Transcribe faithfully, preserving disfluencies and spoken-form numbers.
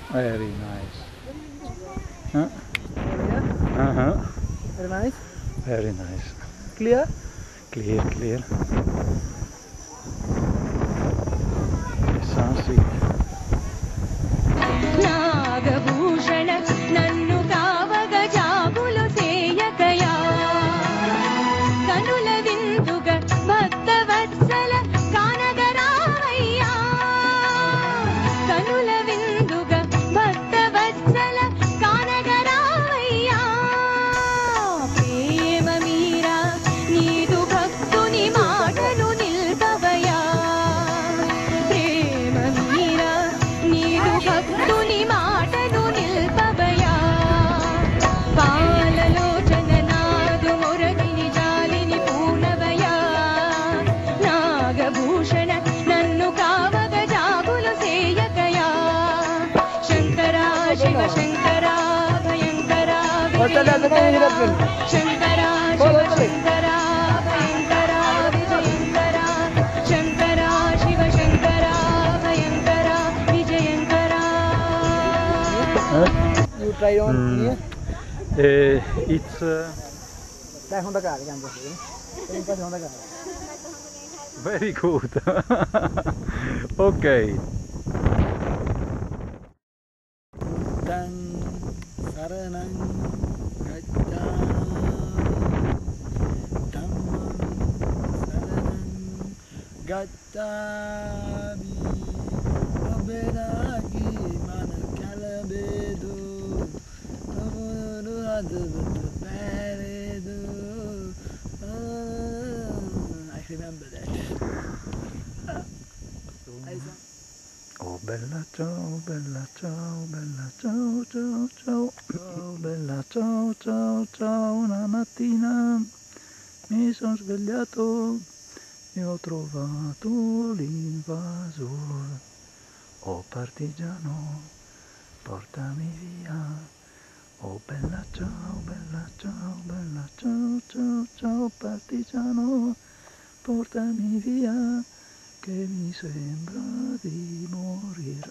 Very nice. Huh? Yeah. Uh-huh. Very nice. Very nice. Clear. Clear, clear. Sunset. Nagabhushana నన్ను కావగ జాబులు చేయకయా కనుల విందుగ భక్త వత్సల కానగరావయ్యా కనుల విందుగ భక్త వత్సల కానగరావయ్యా ప్రేమ మీరా నీదు భక్తుని మాటను నిల్పవయా ప్రేమ మీరా నీదు భక్తుని మాటను నిల్పవయా పాలలోచన నాదు మొరగిని జాలిని పూనవయా నాగభూషణ నన్ను కావగ జాబులు సేయకయా శంకరా శివ శంకరా భయంకరా విజయంకరా శంకరా శివ శంకరా భయంకరా విజయంకరా శంకరా శివ శంకరా భయంకరా విజయంకరా You try on Mm. here. Uh, it's uh, Dai, Honda Car, canto. Tem que fazer Honda Car. very good. Okay. Dan saranang gacchami dhammam saranang gacchami oberagi mana kalabedu amunu adabatu paredu. I remember that. Oh bella ciao, bella ciao, bella ciao, ciao, ciao. Oh bella ciao, ciao, ciao. Una mattina mi sono svegliato e ho trovato l'invasore. Oh partigiano, portami via. Oh bella ciao, bella ciao, bella ciao, ciao, ciao partigiano, portami via che mi sembra di morire.